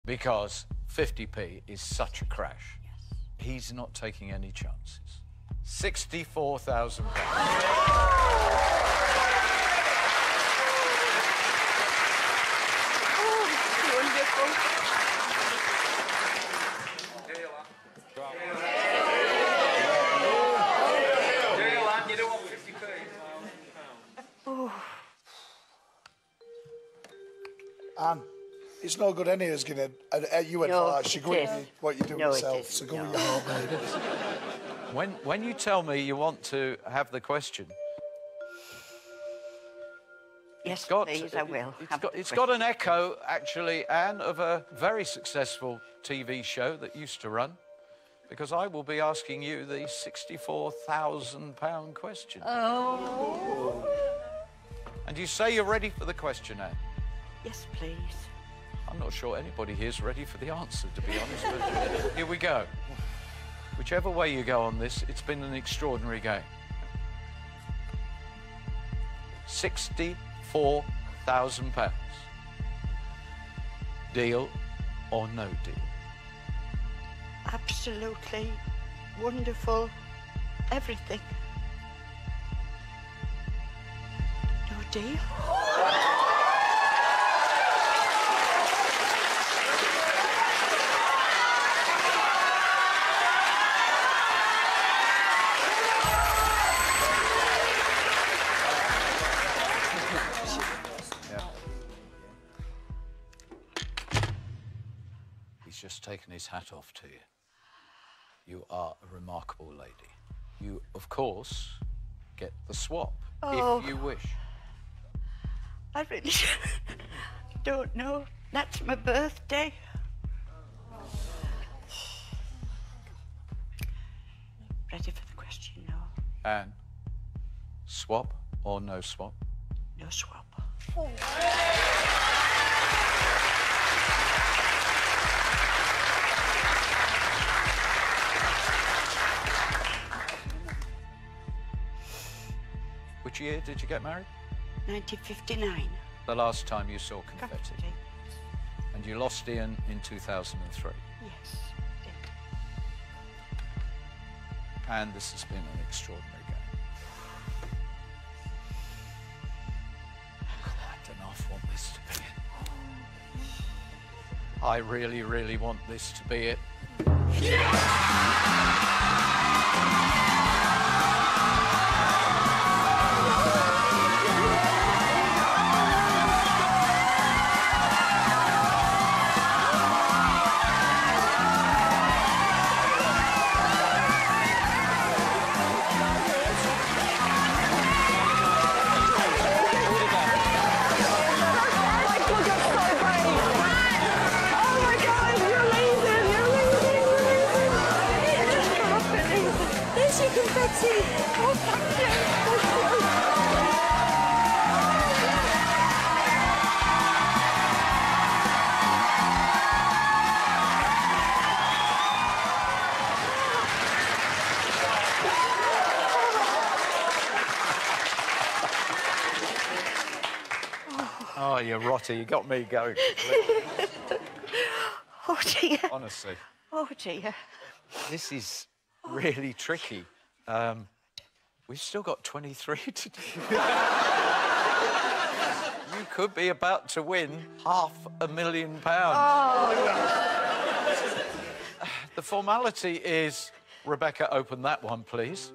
Because 50p is such a crash. Yes. He's not taking any chances. £64,000. Oh, wonderful. You don't want 50p. Oh. Anne, it's no good any of us giving you advice. You're going what you do yourself, so go with your heart, baby. When you tell me you want to have the question... Yes, please, I will. It's got an echo, actually, Anne, of a very successful TV show that used to run, because I will be asking you the £64,000 question. Oh. And you say you're ready for the question, Anne? Yes, please. I'm not sure anybody here's ready for the answer, to be honest, but here we go. Whichever way you go on this, it's been an extraordinary game. £64,000. Deal or no deal? Absolutely wonderful. Everything. No deal? He's just taken his hat off to you. You are a remarkable lady. You, of course, get the swap, if you wish. I really don't know. That's my birthday. Ready for the question now? Anne, swap or no swap? No swap. Which year did you get married? 1959. The last time you saw confetti. And you lost Ian in 2003. Yes. And this has been an extraordinary game. I don't know if I want this to be it. I really, really want this to be it. Oh, you rotter, you got me going. Oh, dear. Honestly. Oh, dear. This is really tricky. We've still got 23 to do. You could be about to win £500,000. Oh, yes. The formality is, Rebecca, open that one, please.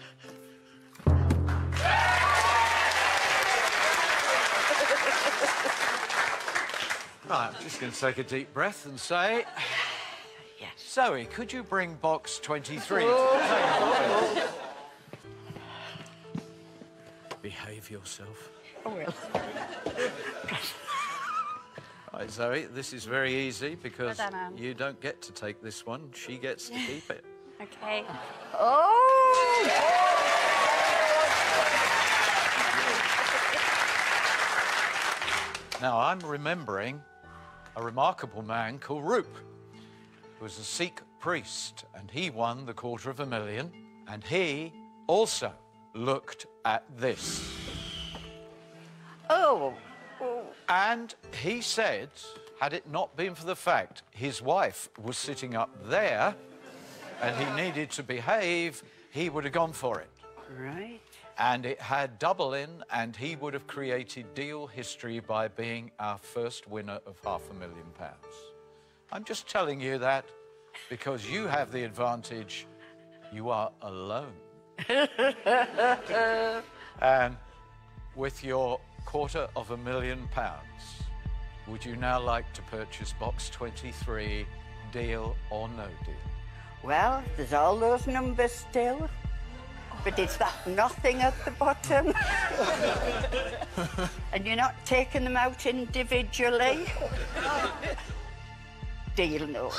Right, I'm just going to take a deep breath and say... Yes. Zoe, could you bring box 23 to the table? Behave yourself. I will. Right, Zoe, this is very easy because Well done, Anne. you don't get to take this one. She gets to keep it. Okay. Oh! Now, I'm remembering a remarkable man called Roop, who was a Sikh priest, and he won the $250,000, and he also looked at this. Oh. And he said Had it not been for the fact his wife was sitting up there and he needed to behave, he would have gone for it. Right. And it had double in, and he would have created deal history by being our first winner of £500,000. I'm just telling you that because you have the advantage. You are alone. And with your £250,000, would you now like to purchase box 23, deal or no deal? Well, there's all those numbers still, but it's that nothing at the bottom. And you're not taking them out individually. Deal, no.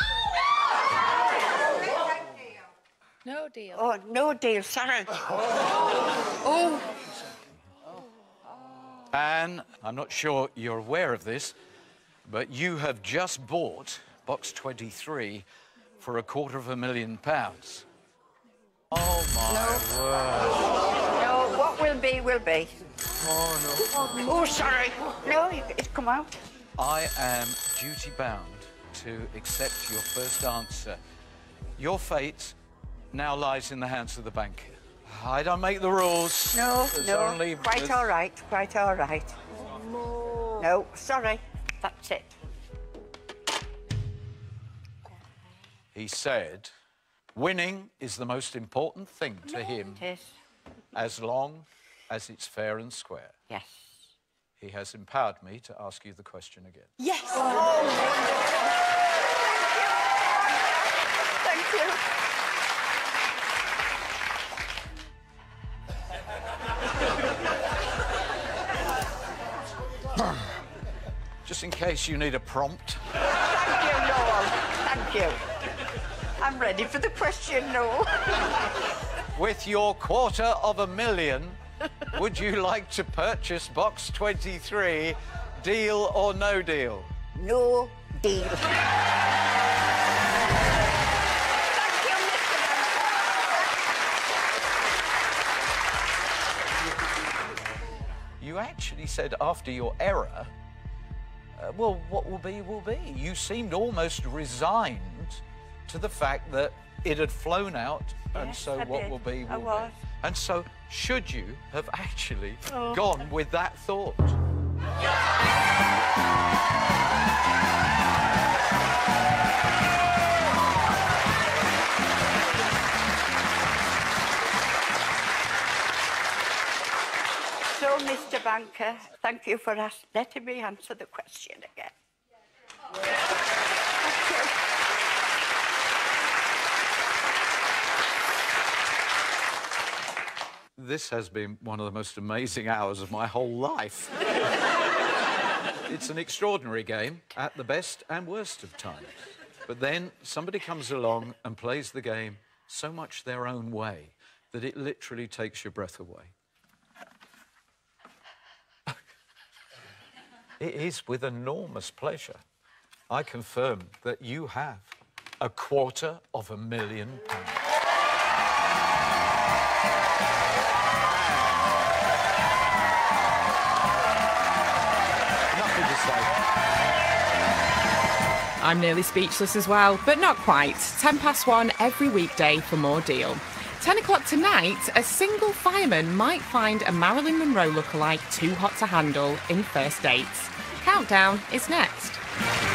No deal. Oh, no deal, sorry. Oh. Anne, I'm not sure you're aware of this, but you have just bought box 23 for £250,000. Oh, my word. No, what will be, will be. Oh, no. Oh, sorry. No, it's come out. I am duty-bound to accept your first answer. Your fate now lies in the hands of the banker. I don't make the rules. No, There's no, only quite all right, quite all right. No, sorry, that's it. He said, winning is the most important thing to him It is. as long as it's fair and square. Yes. He has empowered me to ask you the question again. Yes. Thank you. Just in case you need a prompt. Thank you, Noel. Thank you. I'm ready for the question, Noel. With your £250,000, would you like to purchase box 23, deal or no deal? No deal. Thank you, Mr. You actually said after your error, well, what will be, will be. You seemed almost resigned to the fact that it had flown out, and Yes, so I what did. will be, I will was. be. And so, should you have actually gone with that thought? So, Mr. Banker, thank you for letting me answer the question again. Thank you. This has been one of the most amazing hours of my whole life. It's an extraordinary game at the best and worst of times. But then somebody comes along and plays the game so much their own way that it literally takes your breath away. It is with enormous pleasure I confirm that you have £250,000. Nothing to say. I'm nearly speechless as well, but not quite. 1:10 every weekday for more deal. 10 o'clock tonight, a single fireman might find a Marilyn Monroe lookalike too hot to handle in First Dates. Countdown is next.